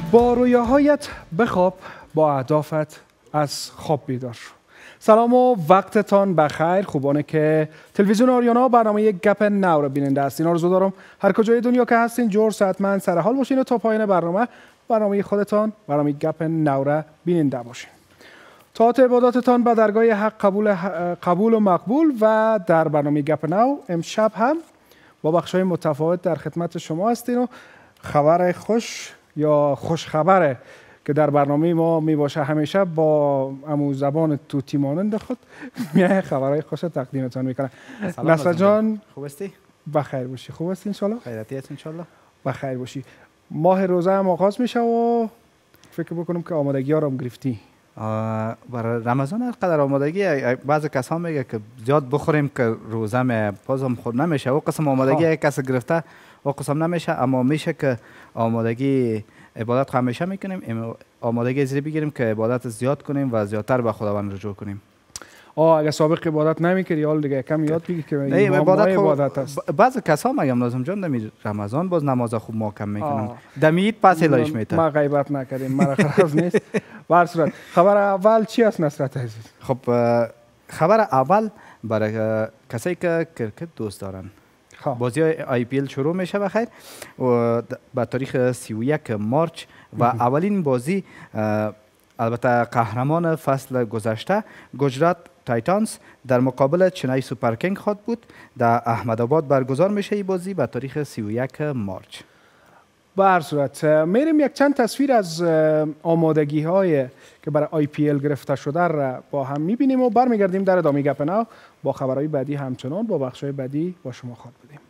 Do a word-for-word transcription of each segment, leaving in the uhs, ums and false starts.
با رویاهایت بخواب، با اهدافت از خواب بیدار شو. سلام و وقتتان بخیر خوبانه که تلویزیون آریانا برنامه گپ نو را بیننده هستین. آرزو دارم هر کجای دنیا که هستین جور صحتمند سر حال باشین و تا پایان برنامه برنامه خودتان برنامه گپ نو را بیننده باشین. طاعت عباداتتان به درگاه حق قبول, قبول و مقبول. و در برنامه گپ نو امشب هم با بخش‌های متفاوت در خدمت شما هستین و خبر خوش یا خوش خبره که در برنامه ما می باشه همیشه با امو زبان توتی مانند خود میای خبرهای خوش تقدیمتان میکنه. نصر جان خوب هستی؟ بخیر باشی. خوب هستی ان شاء الله؟ خیراتی هست ان شاء الله. بخیر باشی. ماه روزه هم آغاز میشه و فکر بکنم که آمادگی ها رو هم گرفتی. برای رمضان هر قدر آمادگی، بعضی کسا میگه که زیاد بخوریم که روزه می بازم خود نمیشه. او قسم آمادگی کسی گرفته او قسم نمیشه، اما میشه که آمادگی عبادت همیشه میکنیم، آمادگی زیادی بگیریم که عبادت زیاد کنیم و زیادتر به خداوند رجوع کنیم. آه اگه سابق عبادت نمیکردی حال دیگه کم یاد بگی که این عبادت, عبادت است. بعضی کسا میگم لازم جان دمی رمضان باز نماز خوب محکم میکنن، دمید پس هلایش میته. ما غیبت نکردیم، مرا خلاص نیست. به هر صورت خبر اول چی است نصرت عزیز؟ خب خبر اول برای کسایی که کرکت دوست دارن، بازی آی پی ال شروع میشه بخیر و به تاریخ سی و یک مارچ و اولین بازی البته قهرمان فصل گذشته گجرات تایتانز در مقابل چنای سوپر کینگ خود بود. در احمدآباد برگزار میشه این بازی به تاریخ سی و یک مارچ. به هر صورت میریم یک چند تصویر از آمادگی های که برای آی پی ال گرفته شده را با هم میبینیم و برمیگردیم در ادامه گپ نو با خبرهای بعدی همچنان با بخش‌های بعدی با شما خواهد بودیم.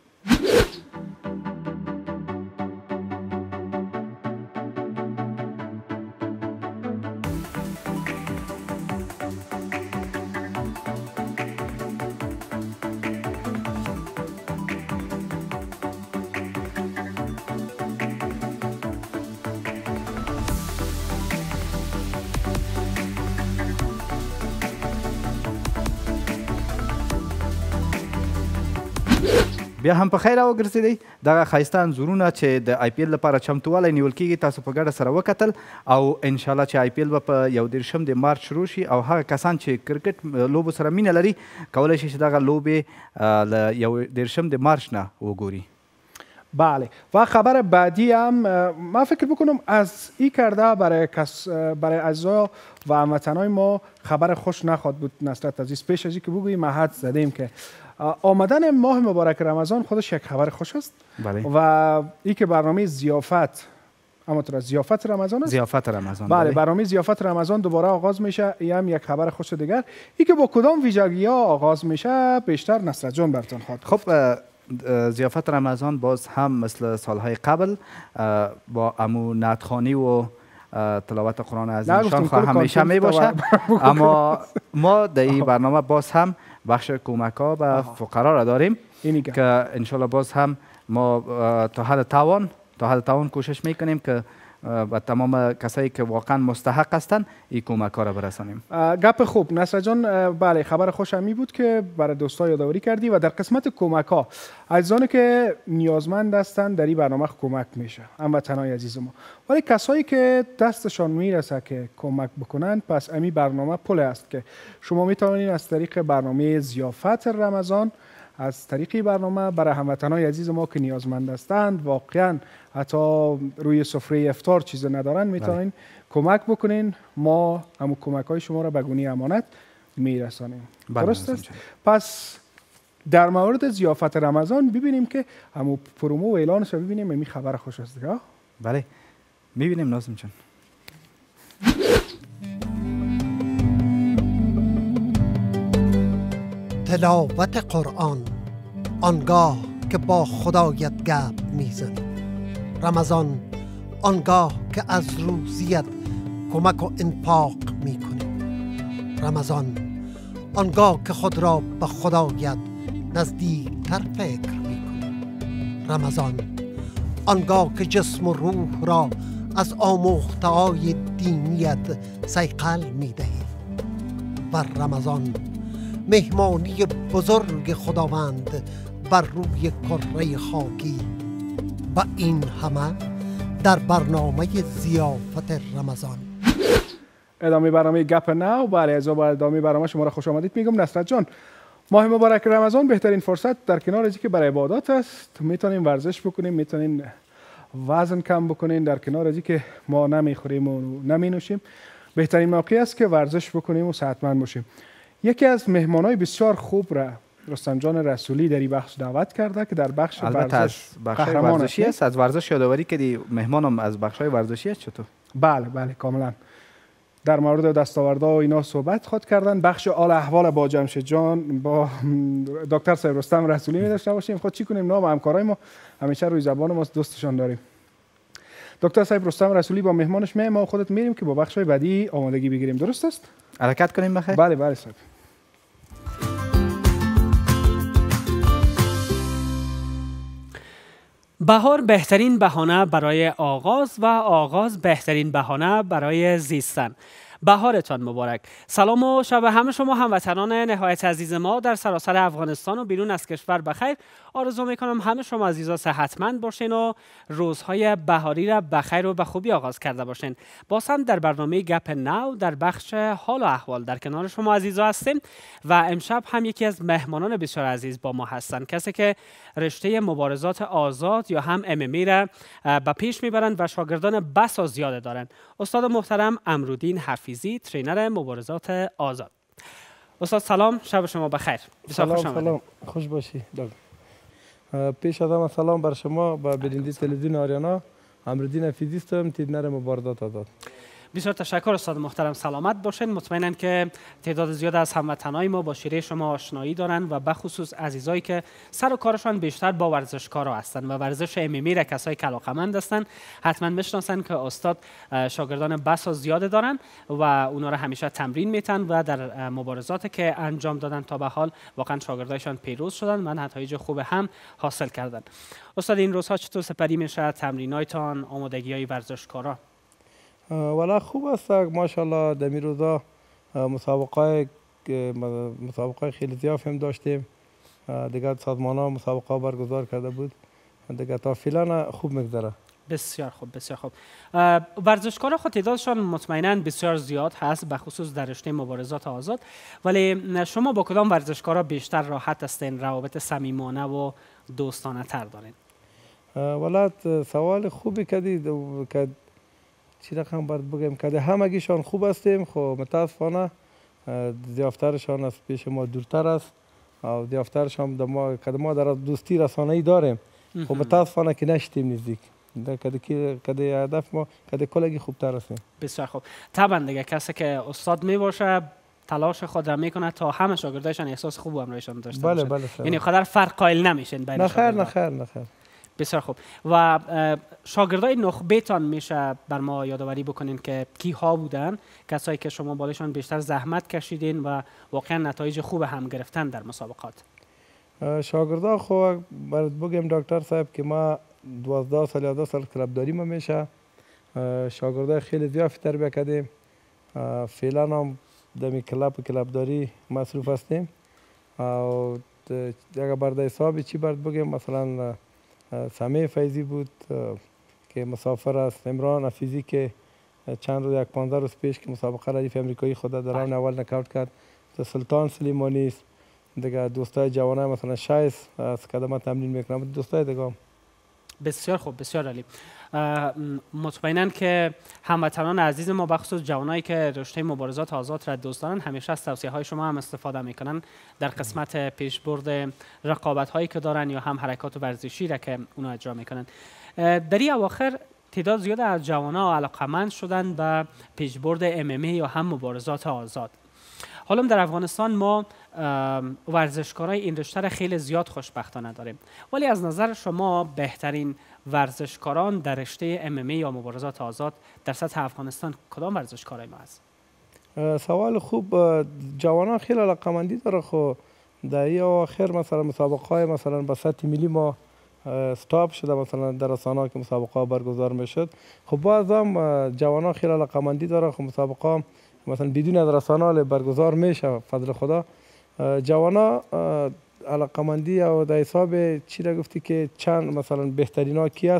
بیا هم په خیر او ګرځېدئ. دغه ښایسته انځورونه چې د آی پی ال لپاره چمتووالی نیول کېږي تاسو په ګډه سره وکتل او انشاءالله چې آی پی ال به په یو دېرشم د مارچ شروع شي او هغه کسان چې کرکټ لوبو سره مینه لري کولی شي چې دغه لوبې له یو دېرشم د مارچ نه وګوري. بله و خبر بعدی هم من فکر بکنم از این کرده برای کس برای اعضا و هموطنای ما خبر خوش نخواد بود نصرت عزیز. پیش از اینکه بگوییم ما حد زدیم که آمدن ماه مبارک رمضان خودش یک خبر خوش است. بله. و این که برنامه ضیافت اما تو ضیافت رمضان است. ضیافت رمضان. بله, بله. برنامه ضیافت رمضان دوباره آغاز میشه. این هم یک خبر خوش دیگر. این که با کدام ویژگی ها آغاز میشه بیشتر نصرت جان براتون خواهد. خب ضیافت رمضان باز هم مثل سالهای قبل با امو نعتخوانی و تلاوت قرآن عظیم شان همیشه می باشه، اما ما در این برنامه باز هم بخش کمک ها به فقرا را داریم که انشالله باز هم ما تا حد توان تا حد توان کوشش میکنیم که و تمام کسایی که واقعا مستحق هستند این کمک ها را برسانیم. گپ خوب نصر جان. بله خبر خوش همی بود که برای دوستا یادآوری کردی و در قسمت کمک ها عزیزانی که نیازمند هستند در این برنامه کمک میشه هموطنای عزیز ما، ولی کسایی که دستشان میرسه که کمک بکنند پس امی برنامه پل است که شما میتوانید از طریق برنامه ضیافت رمضان از طریق برنامه برای هموطنای عزیز ما که نیازمند هستند واقعا حتی روی سفره افطار چیز ندارن میتونین کمک بکنین. ما همون کمک های شما را به گونی امانت میرسانیم. درست است؟ پس در مورد ضیافت رمضان ببینیم که همون پرومو و اعلانش رو ببینیم. این خبر خوش است دیگه. بله میبینیم ناظم جان. تلاوت قرآن آنگاه که با خدایت گپ میزنی. رمضان آنگاه که از روزیت کمک و انفاق میکنی. رمضان آنگاه که خود را به خدایت نزدیکتر فکر میکنی. رمضان آنگاه که جسم و روح را از آموخته‌های دینیت صیقل میدهی. و رمضان مهمانی بزرگ خداوند بر روی کره خاکی و این همه در برنامه ضیافت رمضان. ادامه برنامه گپ ناو. بله، از با ادامه برنامه شما را خوش آمدید میگم. نصرت جان، ماه مبارک رمضان بهترین فرصت در کنار از که برای عبادات است. میتونیم ورزش بکنیم، میتونیم وزن کم بکنیم. در کنار از که ما نمیخوریم و نمینوشیم، بهترین موقع است که ورزش بکنیم و صحتمند باشیم. یکی از مهمانای بسیار خوب را رستم جان رسولی در این بخش دعوت کرده که در بخش ورزش بخش ورزشی است. از ورزش یادآوری کردی، مهمانم از بخش‌های ورزشی است. چطور؟ بله بله کاملا. در مورد دستاوردها و اینا صحبت خود کردن. بخش آل احوال با جمشید جان با دکتر سایر رستم رسولی می داشته باشیم. خود چی کنیم، نام همکارای ما همیشه روی زبان ما دوستشان داریم. دکتر سایر رستم رسولی با مهمانش می ما خودت میریم که با بخش‌های بعدی آمادگی بگیریم. درست است؟ حرکت کنیم بخیر. بله بله صاحب. بهار بهترین بهانه برای آغاز و آغاز بهترین بهانه برای زیستن. بهارتان مبارک. سلام و شب همه شما هموطنان نهایت عزیز ما در سراسر افغانستان و بیرون از کشور بخیر. آرزو میکنم همه شما عزیزا صحتمند باشین و روزهای بهاری را بخیر و به خوبی آغاز کرده باشین. باز هم در برنامه گپ ناو در بخش حال و احوال در کنار شما عزیزا هستیم و امشب هم یکی از مهمانان بسیار عزیز با ما هستند، کسی که رشته مبارزات آزاد یا هم ام ام ای را به پیش میبرند و شاگردان بسا زیاده دارند. استاد محترم امرودین حفیظی، ترینر مبارزات آزاد. استاد سلام، شب شما بخیر. سلام سلام، خوش باشی. پیش از همه سلام بر شما با برنده تلویزیون آریانا. امرودین حفیظی هستم، ترینر مبارزات آزاد. بسیار تشکر استاد محترم، سلامت باشین. مطمئنم که تعداد زیاد از هموطنای ما با شیره شما آشنایی دارند و به خصوص عزیزایی که سر و کارشان بیشتر با ورزشکارا هستند و ورزش ام ام ای را کسایی که علاقه‌مند هستند حتما میشناسند که استاد شاگردان بسا زیاده دارند و اونا را همیشه تمرین میتن و در مبارزاتی که انجام دادن تا به حال واقعا شاگردایشان پیروز شدن و نتایج خوب هم حاصل کردن. استاد این روزها چطور سپری میشه تمرینایتان، آمادگی‌های ورزشکارا؟ والا خوب است ماشاءالله. در این روزا مسابقه مسابقه خیلی زیاد هم داشتیم. دیگه سازمان ها مسابقه برگزار کرده بود. دیگه تا فعلا خوب میگذره. بسیار خوب بسیار خوب. ورزشکارا خود تعدادشان مطمئنا بسیار زیاد هست به خصوص در رشته مبارزات آزاد، ولی شما با کدام ورزشکارا بیشتر راحت هستین، روابط صمیمانه و دوستانه تر دارین؟ والا سوال خوبی کردید که چی رقم باید بگم که همگیشان خوب هستیم. خب متاسفانه ضیافترشان از پیش ما دورتر است و ضیافترشان در ما که ما در دوستی رسانه‌ای داریم. خب متاسفانه که نشتیم نزدیک. کده کده هدف ما کده کلگی خوبتر هستیم. بسیار خوب. طبعا دیگه کسی که استاد می باشه تلاش خود را میکنه تا همه شاگردایشان احساس خوب و همراهیشان داشته بله باشن. بله یعنی قدر فرق قائل نمیشین بین نخیر نخیر نخیر. بسیار خوب. و شاگردای نخبه‌تان میشه بر ما یادآوری بکنین که کی ها بودن، کسایی که شما بالشان بیشتر زحمت کشیدین و واقعا نتایج خوب هم گرفتن در مسابقات؟ شاگردا خو برات بگم دکتر صاحب که ما دوازده سال یازده سال کلبداری ما میشه. شاگردای خیلی زیاد تربیت کردیم. فعلا هم در کلب و کلبداری مصروف هستیم. و اگر برای حساب چی برات بگم، مثلا سمی فیضی بود که مسافر است، امرالدین حفیظی که چند روز یک پانزده روز پیش که مسابقه ردیف امریکایی خود در راند اول نکاوت کرد. سلطان سلیمانی است. دیگه دوستای جوانای مثلا شایس از کدام تمرین میکنم دوستای دیگه. بسیار خوب بسیار عالی. مطمئناً که هموطنان عزیز ما بخصوص جوانایی که رشته مبارزات آزاد را دوست دارن همیشه از توصیه های شما هم استفاده میکنن در قسمت پیشبرد رقابت هایی که دارن یا هم حرکات ورزشی را که اونا اجرا میکنن. در این اواخر تعداد زیاد از جوانا علاقمند شدن به پیشبرد ام ام ای یا هم مبارزات آزاد. حالا در افغانستان ما ورزشکارای این رشته را خیلی زیاد خوشبختانه داریم، ولی از نظر شما بهترین ورزشکاران در رشته ام ام ای یا مبارزات آزاد در سطح افغانستان کدام ورزشکارای ما هست؟ سوال خوب. جوانان خیلی علاقمندی داره. خب در این اواخر مثلا مسابقه های مثلا به سطح ملی ما استاپ شده، مثلا در رسانه‌ها که مسابقه برگزار میشد. خب باز هم جوانان خیلی علاقمندی داره. خب مسابقه مثلا بدون از رسانه برگزار میشه فضل خدا. جوانا علاقمندی و در حساب چی را گفتی که چند مثلا بهترین ها کی است.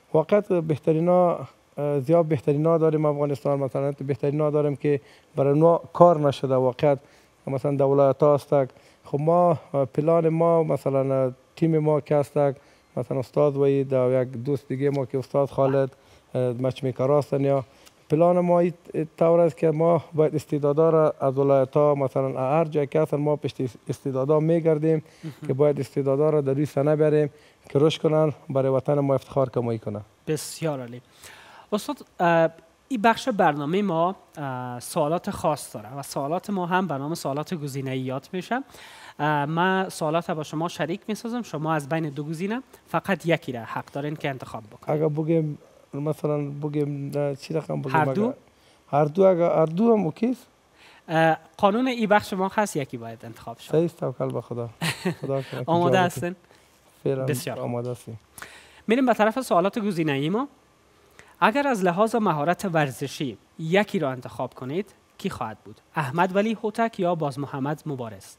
واقعیت بهترینا زیاد بهترینا داریم افغانستان، مثلا بهترینا داریم که برای نوع کار نشده واقعیت، مثلا دولت ها هستک. خب ما پلان ما مثلا تیم ما که هستک، مثلا استاد وحید و یک دوست دیگه ما که استاد خالد مچ میکر هستن، یا پلان ما این طور است که ما باید استعدادا را از ولایت ها مثلا هر جای که هستن ما پشت استعدادا میگردیم که باید استعدادا را در روی صحنه بریم که رشد کنن، برای وطن ما افتخار کمایی کنن. بسیار عالی. استاد، این بخش برنامه ما سوالات خاص داره و سوالات ما هم به نام سوالات گزینه‌ایات میشه. من سوالات با شما شریک میسازم، شما از بین دو گزینه فقط یکی را حق دارین که انتخاب بکنید. اگر بگیم مثلا بگیم چی رقم بگیم؟ هر دو؟ هر دو اگر هر دو هم اوکیست؟ قانون ای بخش ما هست یکی باید انتخاب شد. صحیح، توکل به خدا. خدا آماده هستین؟ بسیار آماده هستیم. میریم به طرف سوالات گزینه‌ای ما. اگر از لحاظ مهارت ورزشی یکی را انتخاب کنید کی خواهد بود؟ احمد ولی هوتک یا باز محمد مبارز؟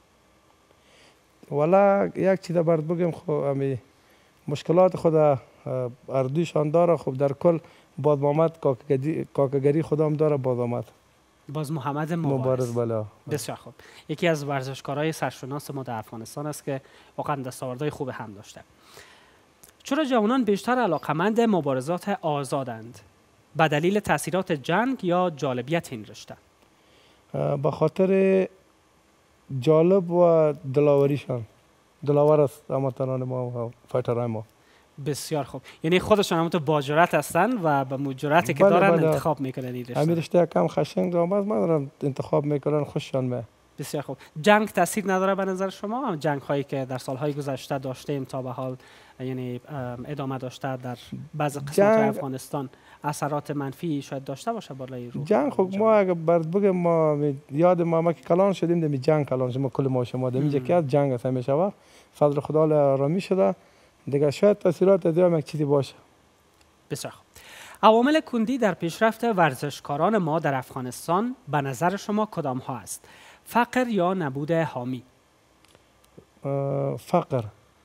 والا یک چیز برات بگم، خب امی مشکلات خود اردویشان داره. خب در کل باز محمد کاکگری خودم داره. باز محمد باز محمد مبارز. بله. بسیار خوب. یکی از ورزشکارای سرشناس ما در افغانستان است که واقعا دستاوردهای خوب هم داشته. چرا جوانان بیشتر علاقمند مبارزات آزادند؟ به دلیل تاثیرات جنگ یا جالبیت این رشته؟ به خاطر جالب و دلاوریشان. دلاور است هموطنان ما و فایترهای ما. بسیار خوب. یعنی خودشان هم تو با جرأت هستند و به مجرأتی که بله دارن بله. انتخاب میکنن این رشته. همین رشته کم خشنگ آمد ما دارن انتخاب میکنن، خوششان میاد. بسیار خوب. جنگ تاثیر نداره به نظر شما؟ جنگ هایی که در سالهای گذشته داشتیم تا به حال یعنی ادامه داشته در بعض قسمت افغانستان اثرات منفی شاید داشته باشه بالای رو جنگ؟ خب ما اگه برات بگم ما یاد ما ما که کلان شدیم دمی جنگ کلان شدیم کل ما شما دمی که از جنگ است همیشه وقت فضل خدا آرامی شده دیگه، شاید تاثیرات دیگه یک چیزی باشه. بسیار خوب. عوامل کندی در پیشرفت ورزشکاران ما در افغانستان به نظر شما کدام ها است؟ فقر یا نبود حامی؟ فقر.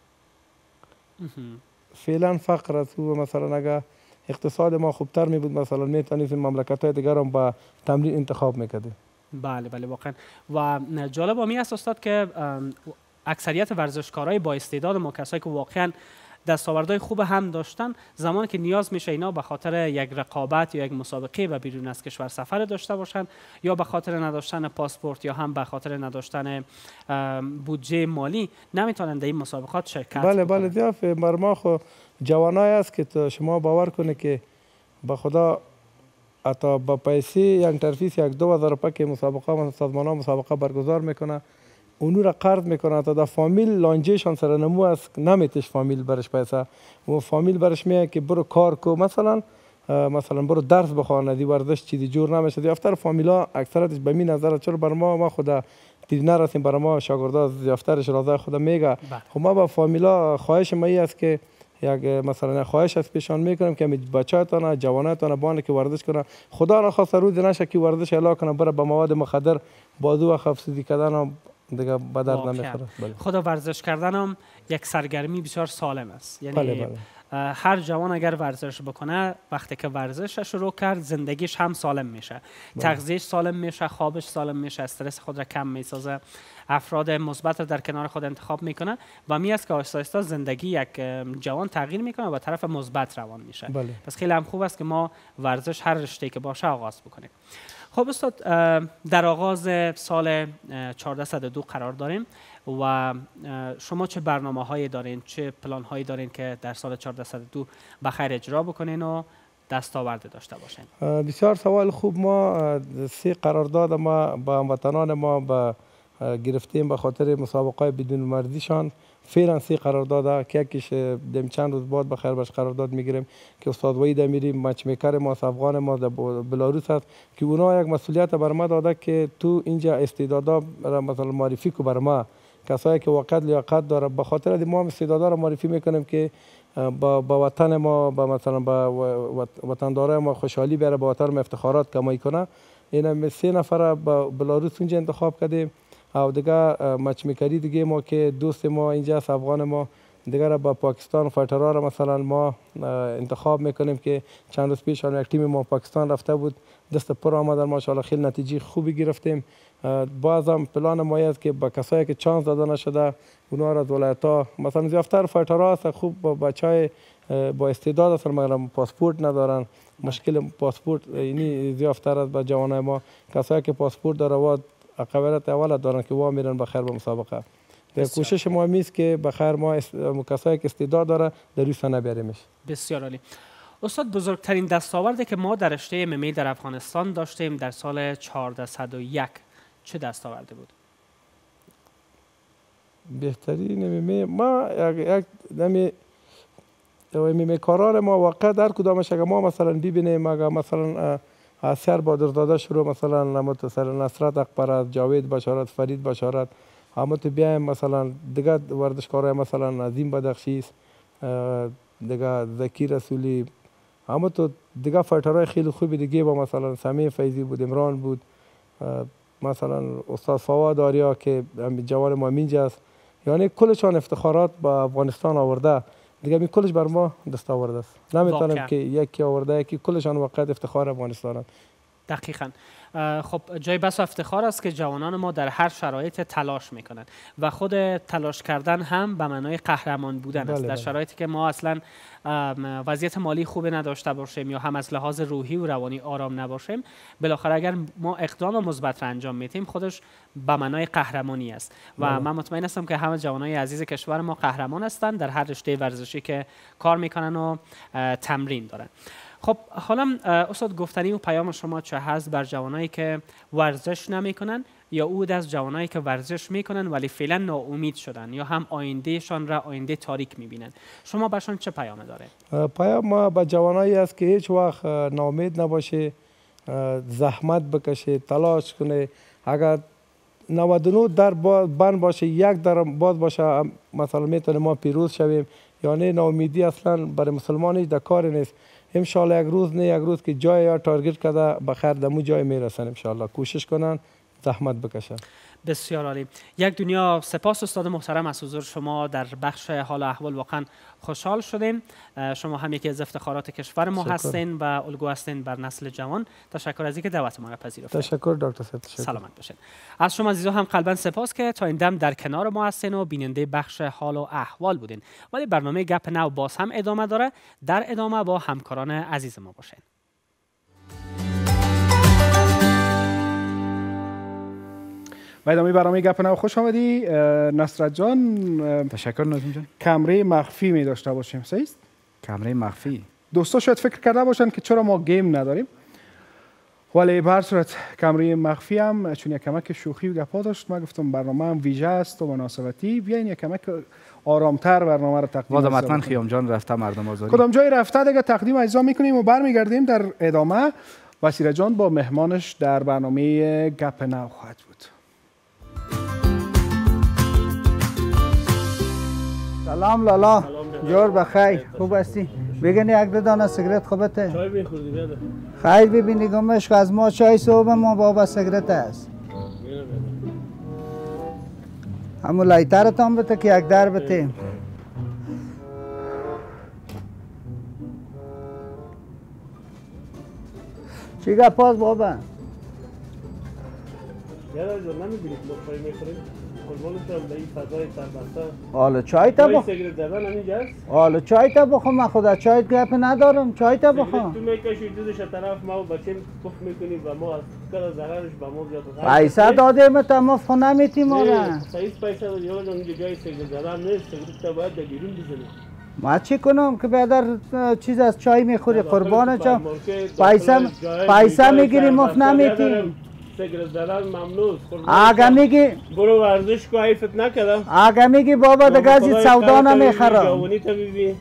فعلا فقر است. مثلا اگه اقتصاد ما خوبتر می بود مثلا میتونیم مملکت های دیگر هم با تمرین انتخاب میکردیم. بله بله واقعا. و جالب همی است استاد که اکثریت ورزشکارای با استعداد ما، کسایی که واقعا دستاوردهای خوب هم داشتن، زمانی که نیاز میشه اینا به خاطر یک رقابت یا یک مسابقه و بیرون از کشور سفر داشته باشن یا به خاطر نداشتن پاسپورت یا هم به خاطر نداشتن بودجه مالی نمیتونن در این مسابقات شرکت بله بکنن. بله دیاف مرما خو جوانای است که تو شما باور کنه که به خدا حتی با پیسه یک ترفیس یک دو هزار روپیه که مسابقه سازمان ها مسابقه برگزار میکنه اونو را قرض میکنه تا در فامیل لانجهشان سر نمو است نمیتش فامیل برش پیسه و فامیل برش میگه که برو کار کو مثلا مثلا برو درس بخوان دی ورزش چیزی جور نمیشه. یافتر فامیلا اکثرتش به می نظر چرا بر ما ما خدا دیدنی هستیم بر ما شاگردا یافترش رضای خدا میگه. خب ما با فامیلا خواهش ما است که یک مثلا خواهش از پیشان میکنم که بچه‌تان جواناتان بان که ورزش کنه، خدا نخواسته روز نشه که ورزش اعلا کنه بره به مواد مخدر بازو و خفسدی کردن دیگه به درد نمیخوره. خدا ورزش کردن هم یک سرگرمی بسیار سالم است. یعنی بله بله. هر جوان اگر ورزش بکنه وقتی که ورزش شروع کرد زندگیش هم سالم میشه، تغذیهش سالم میشه، خوابش سالم میشه، استرس خود را کم میسازه، افراد مثبت را در کنار خود انتخاب میکنه و می است که آهسته آهسته زندگی یک جوان تغییر میکنه و به طرف مثبت روان میشه. بله. پس خیلی هم خوب است که ما ورزش هر رشته‌ای که باشه آغاز بکنیم. خب استاد در آغاز سال چهارده دو قرار داریم و شما چه برنامه هایی دارین، چه پلان هایی دارین که در سال چهارده دو بخیر اجرا بکنین و دستاورد داشته باشین؟ بسیار سوال خوب. ما سه قرارداد ما با هموطنان ما با گرفتیم به خاطر مسابقه بدون مرزیشان. فعلا سه قرارداد که یکیش دم چند روز بعد بخیر باش قرارداد میگیریم که استاد وحید میریم مچ میکر ما افغان ما در بلاروس هست که اونا یک مسئولیت بر ما داده که تو اینجا استعدادا مثلا معرفی کو بر ما کسایی که واقعا لیاقت داره. به خاطر دی ما استعدادا رو معرفی میکنیم که با با وطن ما با مثلا با وطندارای ما خوشحالی بیاره، با وطن ما افتخارات کمایی کنه. اینا سه نفر با بلاروس اونجا انتخاب کردیم او دیگه مچ میکری دیگه ما که دوست ما اینجا افغان ما دیگر با پاکستان فایترها را مثلا ما انتخاب میکنیم که چند روز پیش یک تیم ما پاکستان رفته بود، دست پر آمدن ماشاءالله، خیلی نتیجه خوبی گرفتیم. باز هم پلان ما است که با کسایی که چانس داده نشده اونها را از ولایت‌ها مثلا زیافتر فایترها هست خوب با بچهای با استعداد هستن مگر پاسپورت ندارن. مشکل پاسپورت یعنی زیافتر است با جوانای ما، کسایی که پاسپورت داره و قابلیت اول دارن که وا میرن بخیر به مسابقه. در کوشش ما میست که بخیر ما کسایی که استعداد داره در روی صحنه بیاریمش. بسیار عالی. استاد، بزرگترین دستاوردی که ما در رشته ام ام ای در افغانستان داشتیم در سال چهارصد و یک چه دستاوردی بود؟ بهترین ام ام ای ما یک نمی ام ام ای کاران ما واقعا در کدامش اگه ما مثلا ببینیم، اگه مثلا اثر بادرزاده شروع مثلا نمت سر نصرت اکبرات، جاوید بشارت، فرید بشارت، اما تو بیایم مثلا دیگه ورزشکارای مثلا عظیم بدخشی، دیگه ذکی رسولی، اما تو دیگه فایترهای خیلی خوبی دیگه با مثلا سمی فیضی بود، عمران بود، مثلا استاد فواد آریا که جوان ما مینجا است. یعنی کلشان افتخارات با افغانستان آورده، دیگه می کلش بر ما دستاورده است. نمیتونم که یکی آورده یکی، کلشان واقعا افتخار افغانستان است. دقیقاً. خب جای بس افتخار است که جوانان ما در هر شرایط تلاش میکنند و خود تلاش کردن هم به معنای قهرمان بودن است. در شرایطی که ما اصلا وضعیت مالی خوب نداشته باشیم یا هم از لحاظ روحی و روانی آرام نباشیم، بالاخره اگر ما اقدام مثبت را انجام میدیم خودش به معنای قهرمانی است و بله. من مطمئن هستم که همه جوانای عزیز کشور ما قهرمان هستند در هر رشته ورزشی که کار میکنن و تمرین دارن. خب حالا استاد، گفتنی و پیام شما چه هست بر جوانایی که ورزش نمیکنن یا او از جوانایی که ورزش میکنن ولی فعلا ناامید شدن یا هم آیندهشان را آینده تاریک میبینن؟ شما برشان چه پیام داره؟ پیام ما به جوانایی است که هیچ وقت ناامید نباشه، زحمت بکشه، تلاش کنه. اگر نود و نه در بند باشه، یک در باز باشه، مثلا میتونه ما پیروز شویم. یعنی ناامیدی اصلا برای مسلمان هیچ کاری نیست. انشالله یک روز نه یک روز که جای یا تارگت کرده بخیر دمو جای میرسن. انشالله کوشش کنن، زحمت بکشن. بسیار عالی. یک دنیا سپاس استاد محترم از حضور شما در بخش حال و احوال. واقعا خوشحال شدیم. شما هم یکی از افتخارات کشور ما شکر. هستین و الگو هستین بر نسل جوان. تشکر از اینکه دعوت ما را پذیرفتید. تشکر دکتر صاحب. سلامت باشین. از شما عزیزان هم قلبا سپاس که تا این دم در کنار ما هستین و بیننده بخش حال و احوال بودین. ولی برنامه گپ نو باز هم ادامه داره. در ادامه با همکاران عزیز ما باشین. و ادامه برنامه گپ نو خوش آمدی نصرت جان. تشکر ناظم جان. کمره مخفی می داشته باشیم، صحیح است؟ کمره مخفی. دوستا شاید فکر کرده باشن که چرا ما گیم نداریم، ولی به هر صورت کمره مخفی هم چون یک کمک شوخی و گپا داشت، ما گفتم برنامه هم ویژه است و مناسبتی، بیاین یک کمک آرامتر برنامه رو تقدیم کنیم. حتما خیام جان رفته مردم آزاری. کدام جای رفته دیگه تقدیم اجزا میکنیم و برمیگردیم در ادامه. وسیله جان با مهمانش در برنامه گپ نو خواهد بود. سلام لالا، جور بخیر، خوب هستی؟ بگن یک دو دانه سیگرت خوبته؟ چای میخوردی بیاده؟ خیر ببینی گمشک از ما چای صبح ما بابا سیگرت است. همون لایترتان بته که یک در بته. چی گپاس بابا؟ یاده جور نمیبینید ما چای میخوریم؟ قربانتون به این فضای سربسته. حالا چای تا بخ. سیگرت زدن همینجاست؟ حالا چای تا بخوام، من خدا چای گپ ندارم، چای تا بخوام. تو میکشی دوزش طرف ما و بچه پخ میکنیم و ما از کلا ضررش به ما زیاد. پیسه دادیم تا ما خو نمیتیم ما را. صحیح پیسه دادیم یالا اونجا جای سیگرت زدن نیست، سیگرت تا باید در بیرون بزنیم. ما چی کنم که بیادر چیز از چای میخوری قربان چا پیسه پیسه میگیری مفت نمیتیم. سیگرت زدن ممنوع. آگه میگی برو ورزش کو حیفت نکردم. آگه میگی بابا دیگه از این سودا نمیخرم. جوانی تا ببین.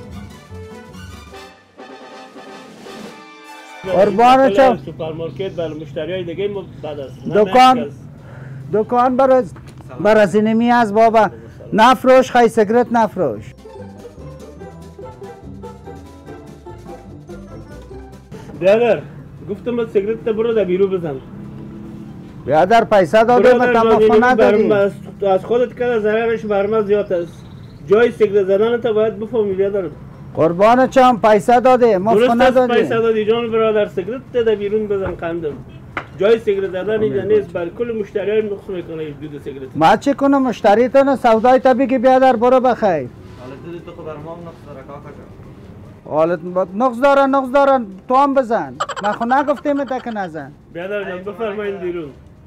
قربان چا سوپرمارکت برای مشتریای دیگه بعد است. دکان دکان برای برای زینمی از بابا نفروش، خی سیگرت نفروش. بیادر گفتم از سیگرت تا برو در بیرو بزن. بیادر پیسه داده به تمافو نداری. از خودت که ضررش بر ما زیاد است. جای سیگرت زدن تا باید بفهمی بیادر. قربان چم پیسه داده مفت ندادی. پیسه دادی جان برادر، سیگرت ده بیرون بزن قندم. جای سیگرت زدن اینجا نیست، بر کل مشتریان نقص میکنه دود سیگرت. ما چی کنم مشتری تو نه سودای تا بگی بیادر برو بخیر. حالا دود تو خبر ما نقص داره کاکا جان. حالت نقص داره نقص داره تو هم بزن. من خو نگفتیم تا که نزن. بیادر جان بفرمایید بیرون.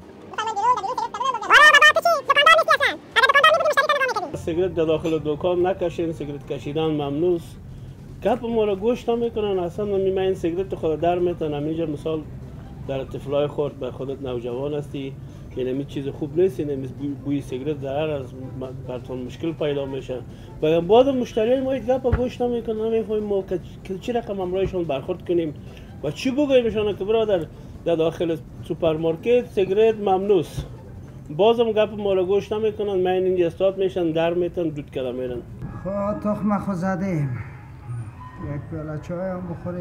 سیگرت در داخل دکان نکشین، سیگرت کشیدن ممنوع است. گپ ما را گوش نمیکنن، اصلا من این سیگرت خود در میتونم اینجا مثال در طفلای خورد به خودت نوجوان هستی که نمی چیز خوب نیست، نمی بوی سیگرت ضرر از براتون مشکل پیدا میشه. و بعد مشتریای ما این گپ گوش نمیکنن، نمیفهمیم ما که چی رقم امرایشون برخورد کنیم و چی بگویمشون که برادر در داخل سوپرمارکت سیگرت ممنوع است. بازم گپ ما را گوش نمیکنن، من اینجا استاد میشن در میتن دود کده میرن. خب تخم خو زدیم، یک پیاله چای هم بخوریم.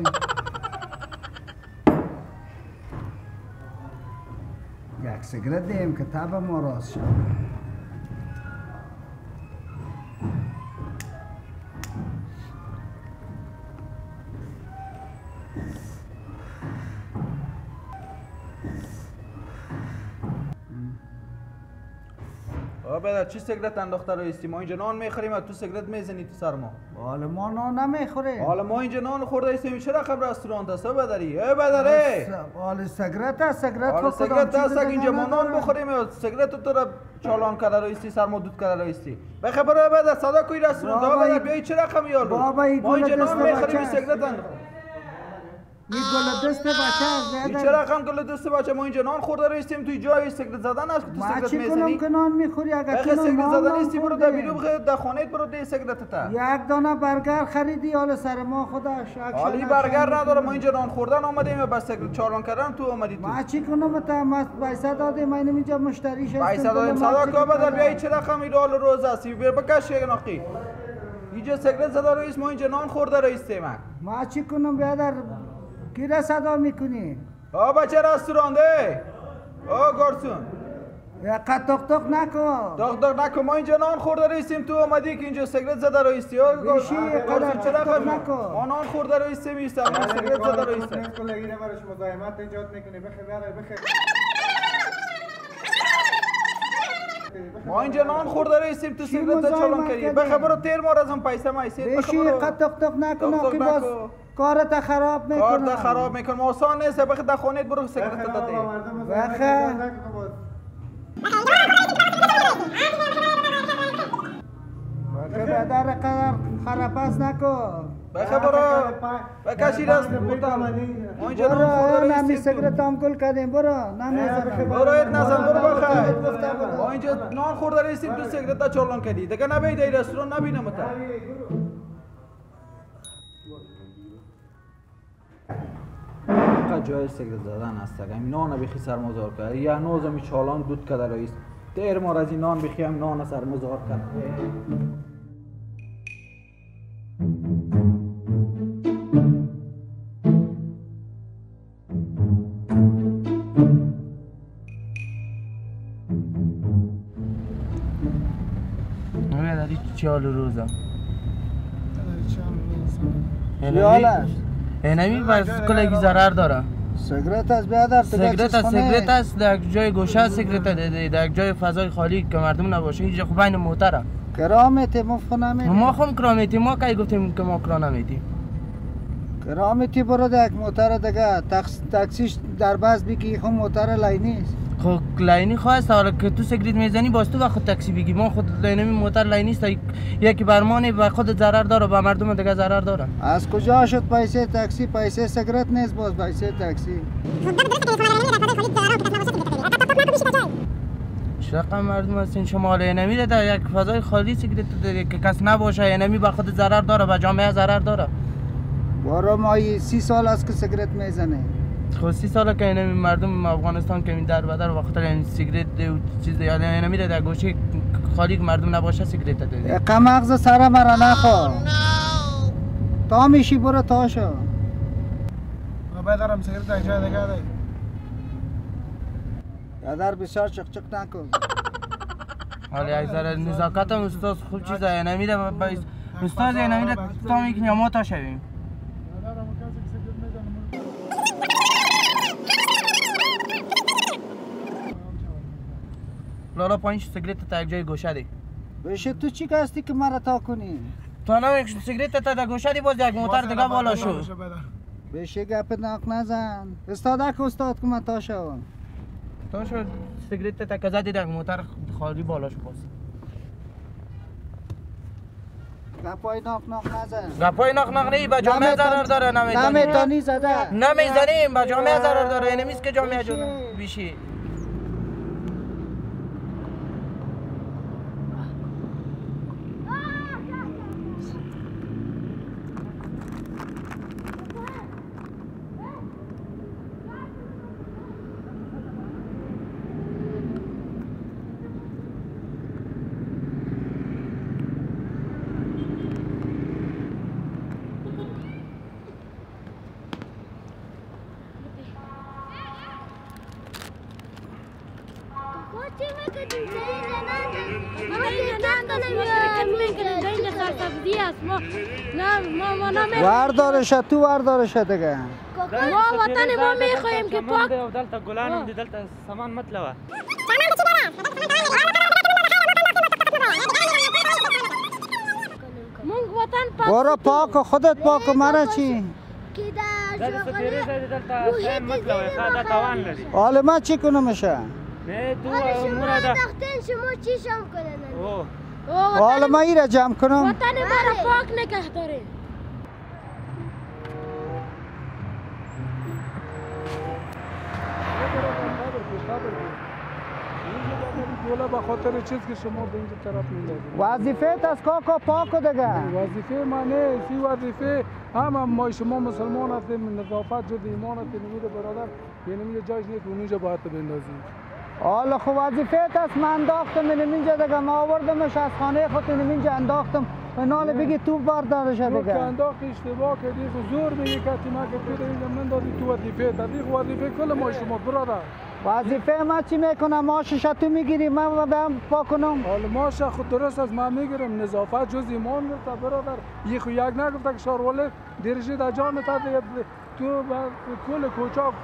یک سیگرت دیم که تب ما راست شد. آبا چی سیگرت انداخته رئیسی؟ ما اینجا نان میخوریم و تو سیگرت میزنی تو سر ما. حالا ما نان نمیخوریم. حالا ما اینجا نان خورده ایستیم، چه رقم رستوران است بدری؟ ای بدری. حالا سیگرت است، سیگرت حالا سیگرت است که اینجا ما نان بخوریم و سیگرت تو را چالان کرده رئیسی، سر ما دود کرده رئیسی. بخبر بده صدا کوی رستوران دا بدر بیای چه رقم یارو؟ ما اینجا نان میخوریم سیگرت انداخت. این گل دست بچه این چه رقم گل دست بچه؟ ما اینجا نان خورده رئیسیم توی جای سیگرت زدن است که تو سیگرت میزنی؟ ما چی کنم که نان میخوری اگر که سیگرت زدن نیستی برو در بیرون بخیر در خانهت برو ده سیگرت تا یک دانه برگر خریدی حالا سر ما خودش حالی برگر نداره. ما اینجا نان خوردن آمدیم و بس سیگرت چالان کردن تو آمدی تو. ما چی کنم تا ما پیسه دادیم من اینجا مشتری شدم پیسه دادیم صدا کو بدر بیای چه رقم این رول روز است بیر بکش نقی اینجا سیگرت زده رئیس، ما اینجا نان خورده رئیس ما. ما چی کنم برادر کی را صدا میکنی؟ آ بچه رستوران ده آ گارسون یا تق تق نکن تق تق نکن. ما اینجا نان خورده رئیسیم تو اومدی که اینجا سیگرت زده رئیسی ها بیشی قدر چه رقم نکن. ما نان خورده رئیسیم ایست ما سیگرت زده رئیسیم. کلاگی نمارش مزاحمت ایجاد میکنه بخیر بخیر. ما اینجا نان خورده رئیسیم تو سیگرت چالان کردی. بخبر تیر ما از هم پیسه ما ایست بیشی قدر تق تق نکن که باز کارت خراب میکنه. کارت خراب میکنه. ما آسان نیست بخیر در خونت برو سیگرت داده. بخیر. بخیر بدر قدر خراباز نکن. بخیر برو. بکشی راست بودم. ما اینجا نان خورده نمی سیگرت هم گل کردیم برو. نمی برو ایت نزن برو بخیر. ما اینجا نان خورده رئیسیم تو سیگرت چالان کردی. دیگه نبید ای رستوران نبینم تا. جای سیگرت زدن است اگه این نان بخی سرمازار کرد یا نوز می چالان دود کرده رئیس دیر ما از این نان بخیم نان سرمازار کرد. نه داری چی حال روزم؟ چی حال است؟ اینمی بس کلگی ضرر داره. سیگرت است بیادر سیگرت است سیگرت است در جای گوشه سیگرت ده در جای فضای خالی که مردم نباشه اینجا خوب بین موتره کرامتی مفت نمیدی. ما خم کرامتی ما کی گفتیم که ما کرا نمیدیم. کرامتی برو در یک موتر دیگه تاکسیش در باز بگی خب موتر لاینی است. خب لاینی خواست حالا که تو سیگرت میزنی باز تو وقت تاکسی بگی ما خود لاینی موتر لاینی است یکی برمانی و خود ضرر داره و مردم دیگه ضرر داره. از کجا شد پیسه تاکسی؟ پیسه سیگرت نیست باز پیسه تاکسی. شقا مردم هستین شما حالا نمیره در یک فضای خالی سیگرت که کس نباشه نمی به خود ضرر داره و جامعه ضرر داره. بارا ما سی سال است که سیگرت میزنه. خب سی ساله که اینمی مردم افغانستان که این در بدر وقت این سیگرت و چیز یعنی نمیره در گوشه خالی که مردم نباشه سیگرت داده. کم مغز سر مرا نخوا. تا میشی برو تاشو. بدرم سیگرت در جای دیگه دی. یادر بسیار چق چق نکن. حالا یک ذره نزاکت هم استاد خوب چیز های نمیره استاد نمیره تا میکنی ما تا شویم. لالا پایین سیگریت تا یک جای گوشه دی. بشه تو چی کاستی که مرا تا کنی؟ تو نمی سیگریت تا در گوشه دی باز یک موتر دیگه بالا شو. بشه گپ ناک نزن. استاد که استاد که من تا شوم. تا شو سیگریت تا کزا دی یک موتر خالی بالا شو باز. گپای ناک ناک نزن. گپای ناک ناک نی با جامعه ضرر داره نمیزنی. نمیتونی زده. نمیزنیم با جامعه ضرر داره اینه میست که جامعه جون بیشی. واردارش تو واردارش دیگه ما وطن ما میخوایم که پاک دلتا گلانم دی دلتا سامان مطلبه مونږ وطن پاک برو پاک خودت پاک مرا چی حالا ما چی کنم میشه نه تو مرادا دختن شما چی شام کنن حالا ما ایره جمع کنم وطن ما را پاک نگه داره دولا به خاطر چیز که شما به اینجا طرف میندازید وظیفه از کاکا پاکو دیگه وظیفه منه سی وظیفه هم ما شما مسلمان هستیم نظافت جز ایمان هستیم نمیده برادر یعنی میگه جایش نیست اونجا باید بندازید حالا خب وظیفه است من انداختم اینجا دیگه ما آوردمش از خانه خود اینجا انداختم نال بگی تو بردارش دیگه تو که انداخت اشتباه کردی زور میگه که ما که تو اینجا مندازی تو وظیفه تدیق وظیفه کل ما شما برادر وظیفه ما چی میکنم ماشش تو میگیری من به هم پاک کنم حالا ماش خود درست از من میگیرم نظافت جز ایمان گفت برادر یک خو یک نگفت که شارواله درجه در جان تا تو کل کوچاک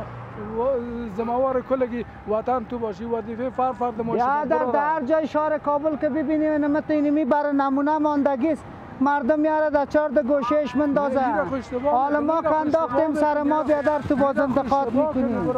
زموار کلگی وطن تو باشی وظیفه فرد فرد ما یا در در جای شهر کابل که ببینیم نمت اینمی برای نمونه ماندگی است مردم یاره در چارد گوشهش مندازه حالا ما که انداختیم سر ما بیادر تو باز انتقاد میکنیم